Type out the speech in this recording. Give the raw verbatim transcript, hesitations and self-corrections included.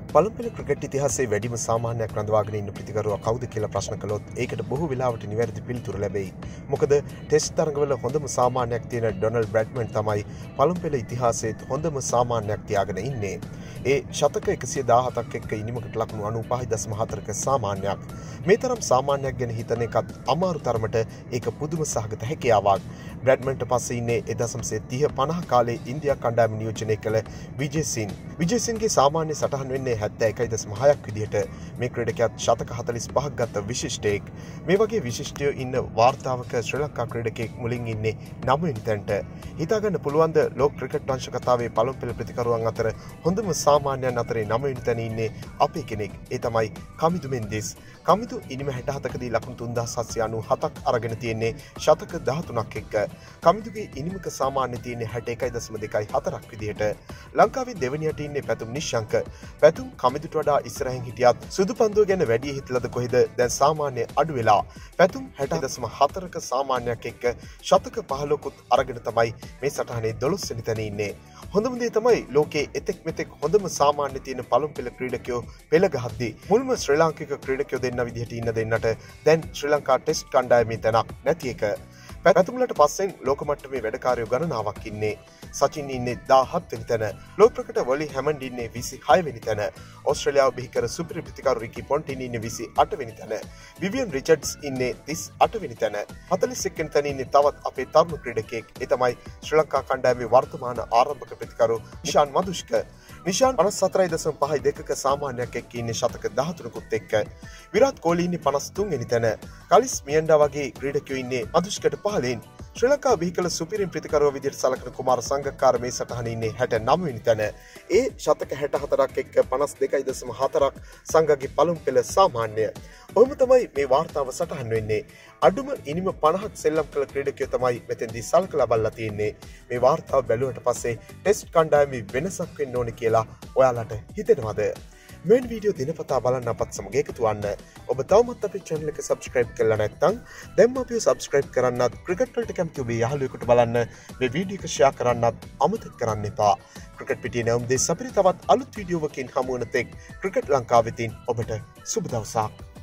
පළමුපෙළ cricket ඉතිහාසයේ වැඩිම සාමාන්‍යයක් රඳවාගෙන ඉන්න ප්‍රතිකරුවා කවුද කියලා ප්‍රශ්න කළොත් ඒකට බොහෝ වෙලාවට නිවැරදි පිළිතුරු ලැබෙයි. මොකද ටෙස්ට් තරඟවල හොඳම සාමාන්‍යයක් තියෙන ඩොනල්ඩ් බ්‍රැඩ්මන් තමයි පළමුපෙළ ඉතිහාසයේ හොඳම සාමාන්‍යයක් තියාගෙන ඉන්නේ. ඒ ශතක එකසිය දාහතක් එක්ක ඉනිමකට ලකුණු අනූපහයි දශම හතරක සාමාන්‍යයක්. මේ තරම් සාමාන්‍යයක් ගැන හිතන එකත් අමාරු තරමට ඒක පුදුම සහගත හැකියාවක්. බ්‍රැඩ්මන්ට පස්සේ ඉන්නේ එදසම්සේ තිහ පනහ කාලේ ඉන්දියා කණ්ඩායම නියෝජනය කළ විජේසින්. විජේසින්ගේ සාමාන්‍ය සටහන් වෙන්නේ හැත්තෑ එකයි දශම හයක් විදිහට. මේ ක්‍රීඩකයාත් ශතක හතළිස් පහක් ගත්ත විශිෂ්ටයෙක්. මේ වගේ විශිෂ්ටයෝ ඉන්න වාර්තාවක ශ්‍රී ලංකා ක්‍රීඩකයෙක් මුලින් ඉන්නේ නවවෙනි තැනට. හිතාගන්න පුළුවන්ද ලෝක ක්‍රිකට් වංශ කතාවේ පළමුපෙළ ප්‍රතිකරුවන් අතර හොඳම සාමාන්‍යයන් අතරේ නවවෙනි තැන ඉන්නේ අපේ කෙනෙක්. ඒ තමයි කමිදු මෙන්දිස්. කමිදු ඉනිම හැට හතකදී ලකුණු තුන්දාස් හත්සිය අනූ හතක් අරගෙන තියෙන්නේ ශතක දහතුනක් එක්ක. කමිදුගේ ඉනිමක සාමාන්‍ය තියෙන්නේ හැට එකයි දශම දෙකයි හතරක් විදිහට. ලංකාවේ දෙවනියට ඉන්නේ පැතුම් නිශ්ශංක. පැතුම් කමිදුට වඩා ඉස්සරහින් හිටියත් සුදු පන්දුව ගැන වැඩි හිතලද කොහෙද දැන් සාමාන්‍ය අඩු වෙලා. පැතුම් හැට දශම හතරක සාමාන්‍යයක් එක්ක ශතක පහළොකුත් අරගෙන තමයි මේ සටහනේ දොළොස් වෙනි තැන ඉන්නේ. හොඳම දේ තමයි ලෝකයේ එතෙක් මෙතෙක් හොඳම සාමාන්‍ය තියෙන පළමුපෙළ ක්‍රීඩකයෝ පෙළ ගහද්දී මුල්ම ශ්‍රී ලාංකික ක්‍රීඩකයෝ දෙන්න විදිහට ඉන්න දෙන්නට දැන් ශ්‍රී ලංකා ටෙස්ට් කණ්ඩායමේ තැනක් නැති එක. පැතුම්ලට පස්සෙන් ලෝක මට්ටමේ වැඩකාරයෝ ගණනාවක් ඉන්නේ. සචින් ඉන්නේ දාහත් වෙනි තැන. ලෝක ප්‍රකට වලි හැමන්ඩ් ඉන්නේ විසිහය වෙනි තැන. ඕස්ට්‍රේලියාව බිහි කර සුපිරි ප්‍රතිකරු රිකි පොන්ටින් ඉන්නේ විසිඅට වෙනි තැන. විවියන් රිචඩ්ස් ඉන්නේ තිස් අට වෙනි තැන. හතළිස් එක් වෙනි තැන ඉන්නේ තවත් අපේ තරුණ ක්‍රීඩකයෙක්. ඒ තමයි ශ්‍රී ලංකා කණ්ඩායමේ වර්තමාන ආරම්භක ප්‍රතිකරු නිෂාන් මදුෂ්ක. නිෂාන් පනස් හතරයි දශම පහයි දෙකක සාමාන්‍යයක් එක්ක ඉන්නේ ශතක දහතුනකුත් එක්ක. විරාට් කෝලි ඉන්නේ පනස් තුන් වෙනි තැන. කලිස් මියන්ඩා වගේ ක්‍රීඩකයෝ ඉන්නේ මදුෂ්කට පහළින්. ශ්‍රී ලංකාව බිහි කළ සුපිරිම ප්‍රතිකරුවා විදිහට සලකන කුමාර සංගක්කාර මේ සටහනේ ඉන්නේ හැට නව වෙනි තැන. ඒ ශතක හැට හතරක් එක්ක පනස් දෙකයි දශම හතරක් සංගගේ පළමුපෙළ සාමාන්‍ය. ඔහොම තමයි මේ වාර්තාව සටහන් වෙන්නේ. අඩුම ඉනිම පනහක් සෙල්ලම් කළ ක්‍රීඩකයෝ තමයි මෙතෙන්දී සලකලා බලලා තියෙන්නේ. මේ වාර්තාව බැලුවට පස්සේ ටෙස්ට් කණ්ඩායමේ වෙනසක් වෙන්න ඕනේ කියලා ඔයාලට හිතෙනවද? මෙන් වීඩියෝ දිනපතා බලන්න අපත් සමග එකතු වන්න. ඔබ තවමත් අපේ channel එක subscribe කරලා නැත්නම් දැන්ම අපිව subscribe කරන්නත් ක්‍රිකට් වලට කැමති ඔබේ යාළුවෙකුට බලන්න මේ වීඩියෝ එක share කරන්නත් අමතක කරන්න එපා. ක්‍රිකට් පිටියේ නැවුම් දෙස් අපිට තවත් අලුත් වීඩියෝවකින් හමු වන තෙක් ක්‍රිකට් ලංකාවෙතින් ඔබට සුබ දවසක්.